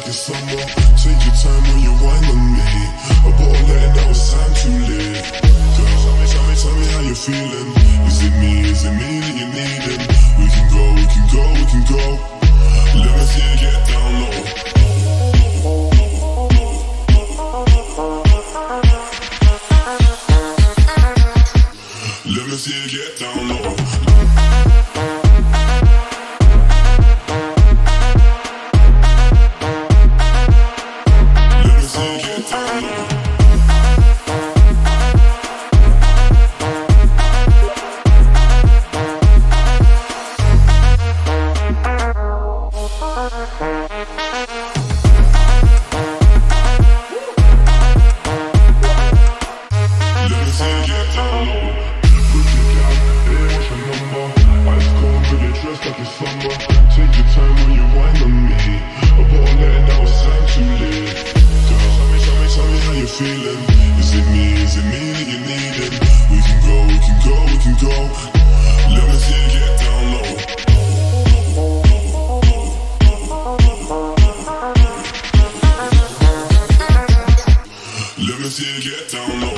like it's summer. Take your time when you whine on me. A bottle letting out, it's time to live. Girl, tell me how you're feeling. Is it me that you're needing? We can go. Let me see you get down low. Let me see you get down low. Let me see you get down low.